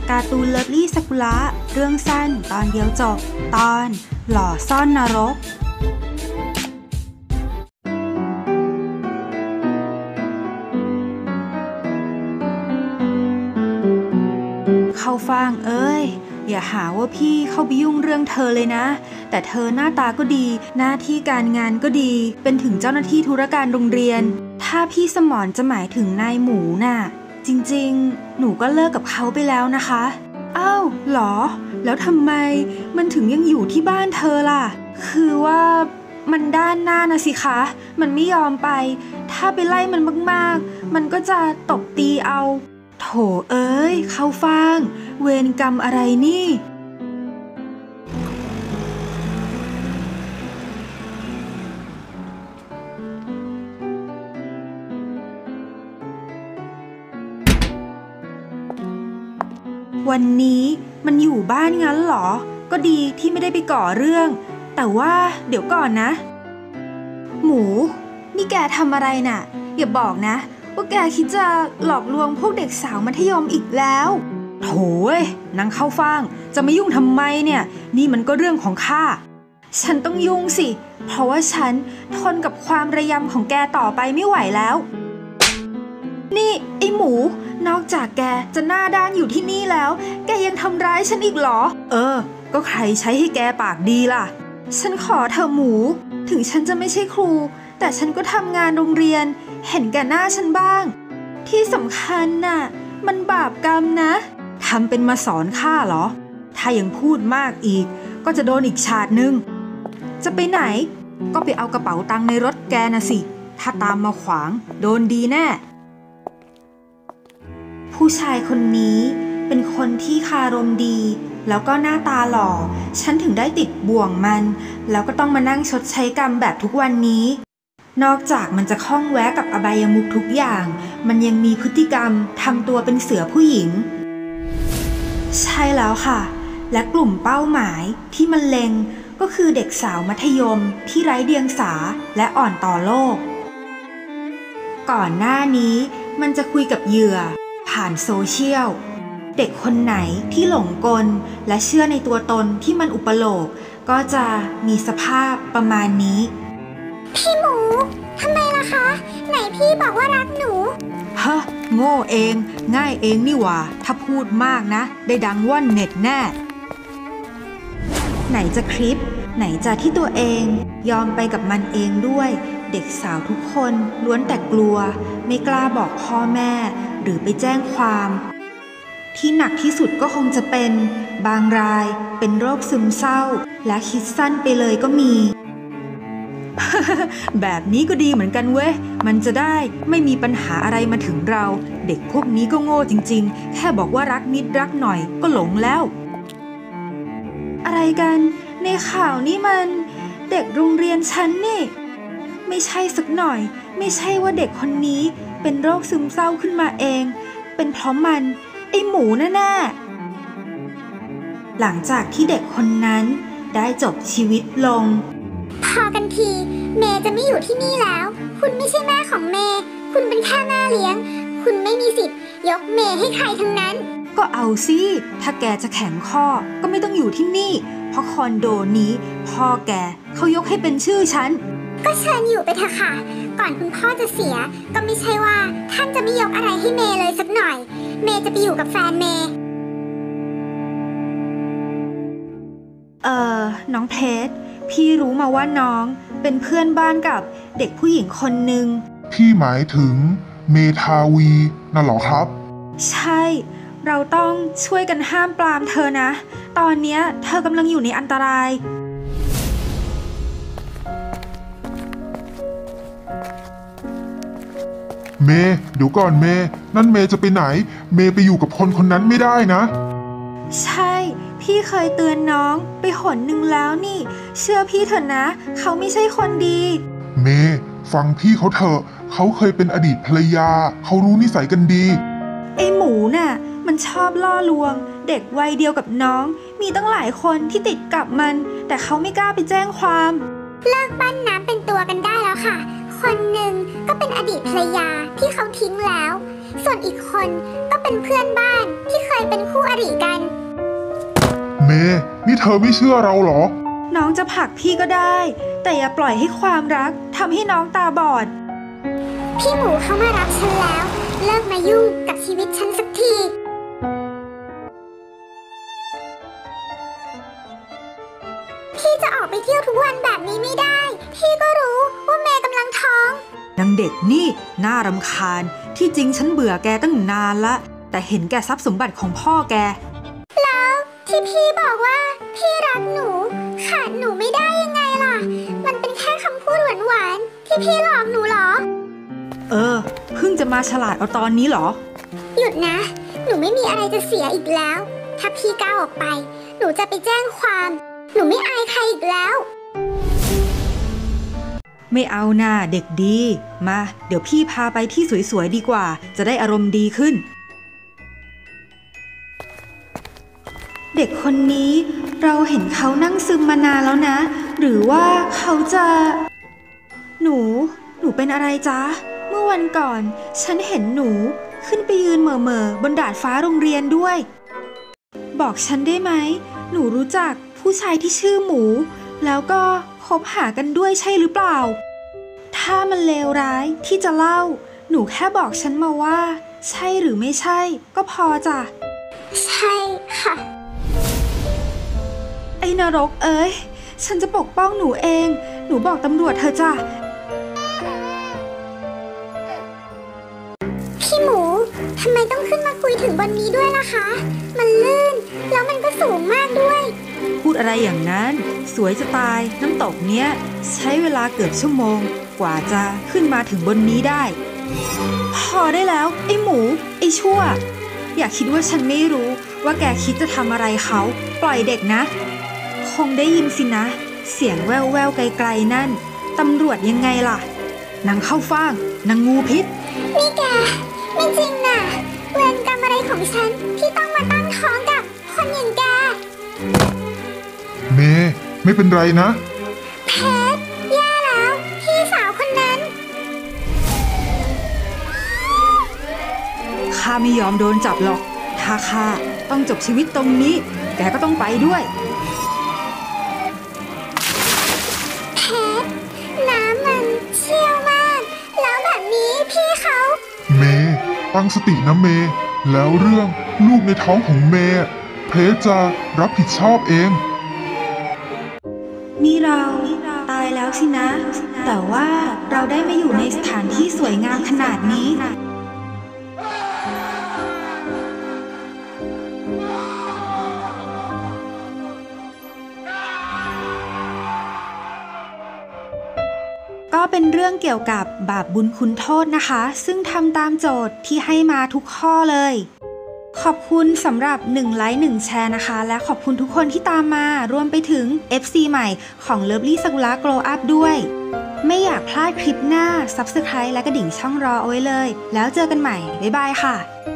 การ์ตูนเลิฟลี่ซากุระเรื่องสั้นตอนเดียวจบตอนหล่อซ่อนนรกเข้าฟ่างเอ้ยอย่าหาว่าพี่เข้าไปยุ่งเรื่องเธอเลยนะแต่เธอหน้าตาก็ดีหน้าที่การงานก็ดีเป็นถึงเจ้าหน้าที่ธุรการโรงเรียนถ้าพี่สมรจะหมายถึงนายหมูน่ะจริงๆหนูก็เลิกกับเขาไปแล้วนะคะอ้าวหรอแล้วทำไมมันถึงยังอยู่ที่บ้านเธอล่ะคือว่ามันด้านหน้านะสิคะมันไม่ยอมไปถ้าไปไล่มันมากๆมันก็จะตบตีเอาโถเอ้ยเข้าฟ่างเวรกรรมอะไรนี่วันนี้มันอยู่บ้านงั้นเหรอก็ดีที่ไม่ได้ไปก่อเรื่องแต่ว่าเดี๋ยวก่อนนะหมูนี่แกทำอะไรน่ะอย่าบอกนะว่าแกคิดจะหลอกลวงพวกเด็กสาวมัธยมอีกแล้วโถ่นางเข้าฟ่างจะมายุ่งทำไมเนี่ยนี่มันก็เรื่องของข้าฉันต้องยุ่งสิเพราะว่าฉันทนกับความระยำของแกต่อไปไม่ไหวแล้วนี่ไอ้หมูนอกจากแกจะหน้าด้านอยู่ที่นี่แล้วแกยังทำร้ายฉันอีกเหรอก็ใครใช้ให้แกปากดีล่ะฉันขอเธอหมูถึงฉันจะไม่ใช่ครูแต่ฉันก็ทำงานโรงเรียนเห็นแก่หน้าฉันบ้างที่สำคัญน่ะมันบาปกรรมนะทำเป็นมาสอนข้าเหรอถ้ายังพูดมากอีกก็จะโดนอีกฉาดนึงจะไปไหนก็ไปเอากระเป๋าตังค์ในรถแกนะสิถ้าตามมาขวางโดนดีแน่ผู้ชายคนนี้เป็นคนที่คารมดีแล้วก็หน้าตาหล่อฉันถึงได้ติดบ่วงมันแล้วก็ต้องมานั่งชดใช้กรรมแบบทุกวันนี้นอกจากมันจะคล่องแวะกับอบายมุขทุกอย่างมันยังมีพฤติกรรมทำตัวเป็นเสือผู้หญิงใช่แล้วค่ะและกลุ่มเป้าหมายที่มันเล็งก็คือเด็กสาวมัธยมที่ไร้เดียงสาและอ่อนต่อโลกก่อนหน้านี้มันจะคุยกับเหยื่อผ่านโซเชียลเด็กคนไหนที่หลงกลและเชื่อในตัวตนที่มันอุปโลกก็จะมีสภาพประมาณนี้พี่หมูทำไมล่ะคะไหนพี่บอกว่ารักหนูฮะโง่เองง่ายเองนี่หว่าถ้าพูดมากนะได้ดังว่อนเน็ตแน่ไหนจะคลิปไหนจะที่ตัวเองยอมไปกับมันเองด้วยเด็กสาวทุกคนล้วนแต่กลัวไม่กล้าบอกพ่อแม่หรือไปแจ้งความที่หนักที่สุดก็คงจะเป็นบางรายเป็นโรคซึมเศร้าและคิดสั้นไปเลยก็มี แบบนี้ก็ดีเหมือนกันเว้ยมันจะได้ไม่มีปัญหาอะไรมาถึงเราเด็กพวกนี้ก็โง่จริงๆแค่บอกว่ารักนิดรักหน่อยก็หลงแล้วอะไรกันในข่าวนี่มันเด็กโรงเรียนฉันนี่ไม่ใช่สักหน่อยไม่ใช่ว่าเด็กคนนี้เป็นโรคซึมเศร้าขึ้นมาเองเป็นเพราะมันไอ้หมูแน่ๆหลังจากที่เด็กคนนั้นได้จบชีวิตลงพอกันทีเมย์จะไม่อยู่ที่นี่แล้วคุณไม่ใช่แม่ของเมย์คุณเป็นแค่แม่เลี้ยงคุณไม่มีสิทธิ์ยกเมย์ให้ใครทั้งนั้นก็เอาสิถ้าแกจะแข็งข้อก็ไม่ต้องอยู่ที่นี่เพราะคอนโดนี้พ่อแกเขายกให้เป็นชื่อฉันก็เชิญอยู่ไปเถอะค่ะก่อนคุณพ่อจะเสียก็ไม่ใช่ว่าท่านจะไม่ยกอะไรให้เมย์เลยสักหน่อยเมย์จะไปอยู่กับแฟนเมย์น้องเพชรพี่รู้มาว่าน้องเป็นเพื่อนบ้านกับเด็กผู้หญิงคนหนึ่งพี่หมายถึงเมทาวีน่ะหรอครับใช่เราต้องช่วยกันห้ามปรามเธอนะตอนนี้เธอกำลังอยู่ในอันตรายเมย์เดี๋ยวก่อนเมย์นั่นเมย์จะไปไหนเมย์ไปอยู่กับคนคนนั้นไม่ได้นะใช่พี่เคยเตือนน้องไปหนหนึ่งแล้วนี่เชื่อพี่เถอะนะเขาไม่ใช่คนดีเมย์ฟังพี่เขาเถอะเขาเคยเป็นอดีตภรรยาเขารู้นิสัยกันดีไอ้หมูน่ะมันชอบล่อลวงเด็กวัยเดียวกับน้องมีตั้งหลายคนที่ติดกับมันแต่เขาไม่กล้าไปแจ้งความเลิกปั้นน้ำเป็นตัวกันได้แล้วค่ะคนหนึ่งก็เป็นอดีตภรรยาที่เขาทิ้งแล้วส่วนอีกคนก็เป็นเพื่อนบ้านที่เคยเป็นคู่อริกันเมย์นี่เธอไม่เชื่อเราเหรอน้องจะผลักพี่ก็ได้ แต่อย่าปล่อยให้ความรักทำให้น้องตาบอดพี่หมูเขามารับฉันแล้ว เลิกมายุ่งกับชีวิตฉันสักที พี่จะออกไปเที่ยวทุกวันแบบนี้ไม่ได้ พี่ก็รู้ว่าเมย์กำลังท้องนางเด็กนี่น่ารำคาญที่จริงฉันเบื่อแกตั้งนานละแต่เห็นแกทรัพย์สมบัติของพ่อแกแล้วที่พี่บอกว่าพี่รักหนูขาดหนูไม่ได้ยังไงล่ะ มันเป็นแค่คำพูดหวานๆที่พี่หลอกหนูเหรอเพิ่งจะมาฉลาดเอาตอนนี้เหรอหยุดนะ หนูไม่มีอะไรจะเสียอีกแล้ว ถ้าพี่ก้าวออกไป หนูจะไปแจ้งความ หนูไม่อายใครอีกแล้วไม่เอาหน้าเด็กดีมาเดี๋ยวพี่พาไปที่สวยๆดีกว่าจะได้อารมณ์ดีขึ้น เด็กคนนี้เราเห็นเขานั่งซึมมานานแล้วนะ หรือว่าเขาจะ หนูเป็นอะไรจ๊ะ เมื่อวันก่อนฉันเห็นหนูขึ้นไปยืนเหม่อบนดาดฟ้าโรงเรียนด้วย บอกฉันได้ไหมหนูรู้จักผู้ชายที่ชื่อหมู แล้วก็คบหากันด้วยใช่หรือเปล่า ถ้ามันเลวร้ายที่จะเล่าหนูแค่บอกฉันมาว่า ใช่หรือไม่ใช่ก็พอจ้ะใช่ค่ะไอ้นรกเอ้ยฉันจะปกป้องหนูเองหนูบอกตำรวจเธอจ้ะพี่หมูทำไมต้องขึ้นมาคุยถึงบนนี้ด้วยล่ะคะ มันลื่นแล้วมันก็สูงมากด้วยพูดอะไรอย่างนั้นสวยจะตายน้ำตกเนี้ยใช้เวลาเกือบชั่วโมงกว่าจะขึ้นมาถึงบนนี้ได้ พอได้แล้วไอ้หมูไอ้ชั่วอย่าคิดว่าฉันไม่รู้ว่าแกคิดจะทำอะไรเขาปล่อยเด็กนะคงได้ยินสินะเสียงแว่วๆไกลๆนั่นตำรวจยังไงล่ะนางเข้าฟ่างนางงูพิษนี่แกไม่จริงน่ะเวรกรรมอะไรของฉันที่ต้องมาตั้งท้องกับคนอย่างแกเมย์ไม่เป็นไรนะเพชรแย่แล้วพี่สาวคนนั้นข้าไม่ยอมโดนจับหรอกถ้าข้าต้องจบชีวิตตรงนี้แกก็ต้องไปด้วยเพชรน้ำมันเชี่ยวมาก แล้วแบบนี้พี่เขาเมย์ตั้งสตินะเมย์แล้วเรื่องลูกในท้องของเมย์เพชรจะรับผิดชอบเองนี่เราตายแล้วสินะ แต่ว่าเราได้มาอยู่ในสถานที่สวยงามขนาดนี้ ก็เป็นเรื่องเกี่ยวกับบาปบุญคุณโทษนะคะ ซึ่งทำตามโจทย์ที่ให้มาทุกข้อเลย ขอบคุณสำหรับ1ไลค์1แชร์นะคะและขอบคุณทุกคนที่ตามมารวมไปถึง FC ใหม่ของ Lovely Sakura Glow Up ด้วย ไม่อยากพลาดคลิปหน้า Subscribe และกระดิ่งช่องรอเอาไว้เลย แล้วเจอกันใหม่ บ๊ายบายค่ะ